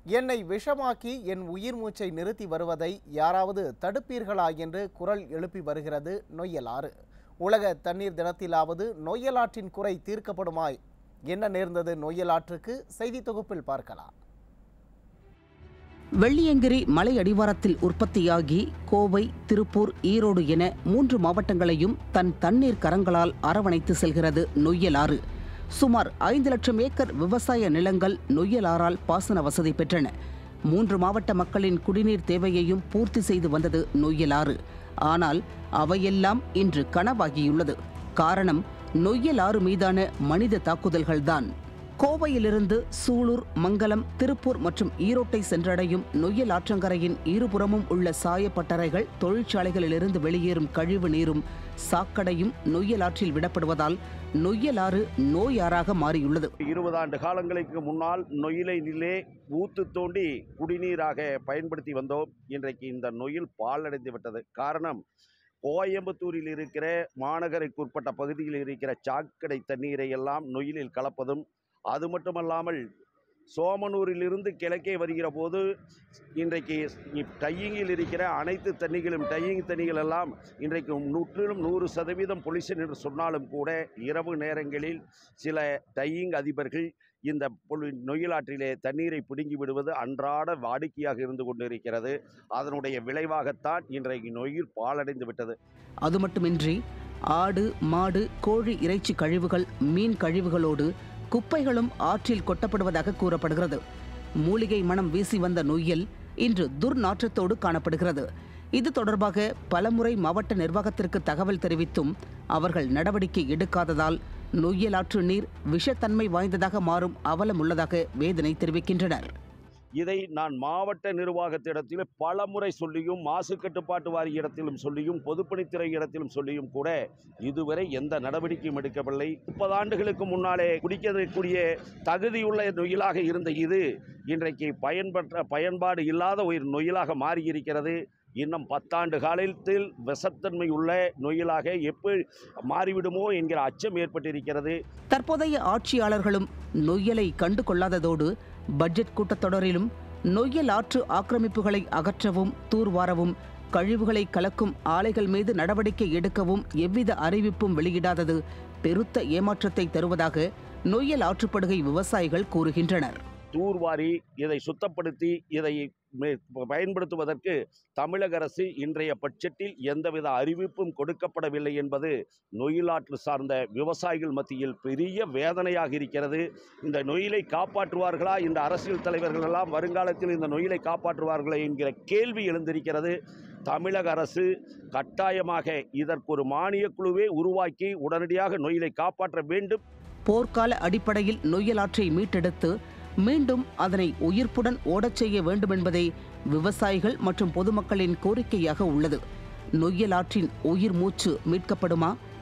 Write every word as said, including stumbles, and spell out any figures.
என்னை விஷமாக்கி என் உயிர் மூச்சை நிறுத்தி வருவதை யாராவது தடுப்பீர்களா என்று குரல் எழுப்பி வருகிறது நொய்யல் ஆறு. உலக தண்ணீர் தினத்திலாவது நொய்யல் ஆற்றின் குறை தீர்க்கப்படுமாய்? என்ன நேர்ந்தது நொய்யல் ஆற்றுக்கு? செய்தி தொகுப்பில் பார்க்கலாம். வெள்ளியங்கிரி மலை அடிவாரத்தில் உற்பத்தியாகி கோவை, திருப்பூர், ஈரோடு என மூன்று மாவட்டங்களையும் தன் தண்ணீர் கரங்களால் அரவணைத்து செல்கிறது நொய்யல் ஆறு. சுமார் ஐந்து லட்சம் ஏக்கர் விவசாய நிலங்கள் நொய்யல் ஆறால் பாசன வசதி பெற்றன. மூன்று மாவட்ட மக்களின் குடிநீர் தேவையையும் பூர்த்தி செய்து வந்தது நொய்யல் ஆறு. ஆனால் அவையெல்லாம் இன்று கனவாகியுள்ளது. காரணம் நொய்யல் ஆறு மீதான மனித தாக்குதல்கள்தான். கோவையிலிருந்து சூலூர், மங்கலம், திருப்பூர் மற்றும் ஈரோட்டை சென்றடையும் நொய்யல் ஆற்றங்கரையின் இருபுறமும் உள்ள சாயப்பட்டறைகள், தொழிற்சாலைகளிலிருந்து வெளியேறும் கழிவு நீரும் சாக்கடையும் நொய்யல் ஆற்றில் விடப்படுவதால் நொய்யல் ஆறு நோய் ஆறாக மாறியுள்ளது. இருபது ஆண்டு காலங்களுக்கு முன்னால் நொய்யலை நிலே ஊத்து தோண்டி குடிநீராக பயன்படுத்தி வந்தோம். இன்றைக்கு இந்த நொய்யல் பாழடைந்து விட்டது. காரணம், கோயம்புத்தூரில் இருக்கிற மாநகருக்கு உட்பட்ட பகுதியில் இருக்கிற சாக்கடை தண்ணீரை எல்லாம் நொய்யலில் கலப்பதும், அது மட்டுமல்லாமல் சோமனூரிலிருந்து கிழக்கே வருகிற போது இன்றைக்கு டையிங்கில் இருக்கிற அனைத்து தண்ணிகளும் டையிங் தண்ணிகள் எல்லாம் இன்றைக்கு நூற்றிலும் நூறு சதவீதம் பொல்யூஷன் என்று சொன்னாலும் கூட இரவு நேரங்களில் சில டையிங் அதிபர்கள் இந்த நொய்யல் ஆற்றிலே தண்ணீரை பிடுங்கி விடுவது அன்றாட வாடிக்கையாக இருந்து கொண்டிருக்கிறது. அதனுடைய விளைவாகத்தான் இன்றைக்கு நொய்யல் பாழடைந்து விட்டது. அது மட்டுமின்றி ஆடு, மாடு, கோழி இறைச்சி கழிவுகள், மீன் கழிவுகளோடு குப்பைகளும் ஆற்றில் கொட்டப்படுவதாக கூறப்படுகிறது. மூலிகை மனம் வீசி வந்த நொய்யல் இன்று துர்நாற்றத்தோடு காணப்படுகிறது. இது தொடர்பாக பலமுறை மாவட்ட நிர்வாகத்திற்கு தகவல் தெரிவித்தும் அவர்கள் நடவடிக்கை எடுக்காததால் நொய்யல் ஆற்று நீர் விஷத்தன்மை வாய்ந்ததாக மாறும் அவலம் உள்ளதாக வேதனை தெரிவிக்கின்றனர். இதை நான் மாவட்ட நிர்வாகத்திடத்தில் பல முறை சொல்லியும், மாசு கட்டுப்பாட்டு வாரிய இடத்திலும் சொல்லியும், பொதுப்பணித்துறை இடத்திலும் சொல்லியும் கூட இதுவரை எந்த நடவடிக்கையும் எடுக்கவில்லை. முப்பது ஆண்டுகளுக்கு முன்னாலே குடிக்கக்கூடிய தகுதியுள்ள நொய்யலாக இருந்த இது இன்றைக்கு பயன்பற்ற பயன்பாடு இல்லாத ஒரு நொய்யலாக மாறியிருக்கிறது. இன்னும் பத்தாண்டு காலத்தில் விஷத்தன்மை உள்ள நொய்யலாக எப்படி மாறிவிடுமோ என்கிற அச்சம் ஏற்பட்டிருக்கிறது. தற்போதைய ஆட்சியாளர்களும் நொய்யலை கண்டு கொள்ளாததோடு பட்ஜெட் கூட்டத்தொடரிலும் நொய்யல் ஆற்று ஆக்கிரமிப்புகளை அகற்றவும், தூர்வாரவும், கழிவுகளை கலக்கும் ஆலைகள் மீது நடவடிக்கை எடுக்கவும் எவ்வித அறிவிப்பும் வெளியிடாதது பெருத்த ஏமாற்றத்தை தருவதாக நொய்யல் ஆற்றுப்படுகை விவசாயிகள் கூறுகின்றனர். தூர்வாரி இதை சுத்தப்படுத்தி இதை பயன்படுத்துவதற்கு தமிழக அரசு இன்றைய பட்ஜெட்டில் எந்தவித அறிவிப்பும் கொடுக்கப்படவில்லை என்பது நொய்யல் ஆற்று சார்ந்த விவசாயிகள் மத்தியில் பெரிய வேதனையாக இருக்கிறது. இந்த நொய்யலை காப்பாற்றுவார்களா இந்த அரசியல் தலைவர்கள் எல்லாம்? வருங்காலத்தில் இந்த நொய்யலை காப்பாற்றுவார்களா என்கிற கேள்வி எழுந்திருக்கிறது. தமிழக அரசு கட்டாயமாக இதற்கு ஒரு மானியக் குழுவை உருவாக்கி உடனடியாக நொய்யலை காப்பாற்ற வேண்டும். போர்க்கால அடிப்படையில் நொய்யல் ஆற்றை மீட்டெடுத்து மீண்டும் அதனை உயிர்ப்புடன் ஓடச் செய்ய வேண்டும் என்பதே விவசாயிகள் மற்றும் பொதுமக்களின் கோரிக்கையாக உள்ளது. நொய்யல் ஆற்றின் உயிர் மூச்சு மீட்கப்படுமா?